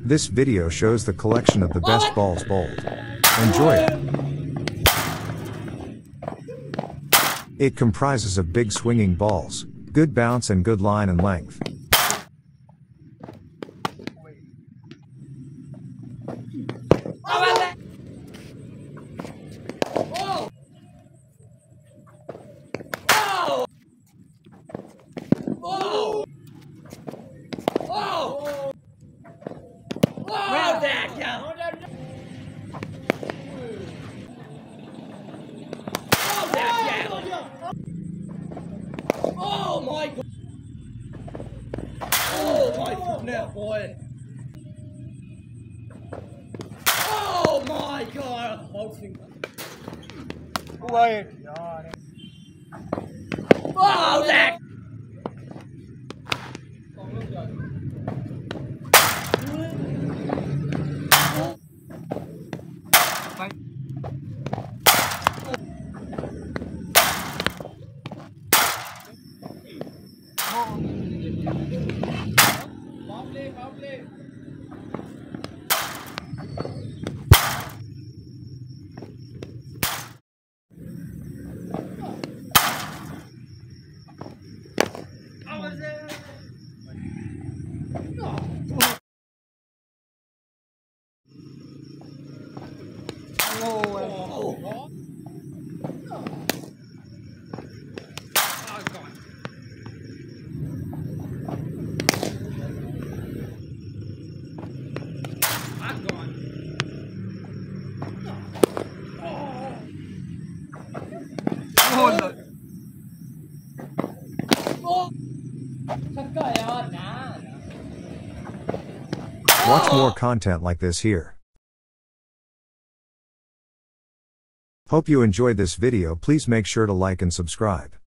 This video shows the collection of the best balls bowled. Enjoy it. It comprises of big swinging balls, good bounce and good line and length. Oh my god! Oh my goodness, boy! Oh my god! Oh, that! Watch more content like this here. Hope you enjoyed this video. Please make sure to like and subscribe.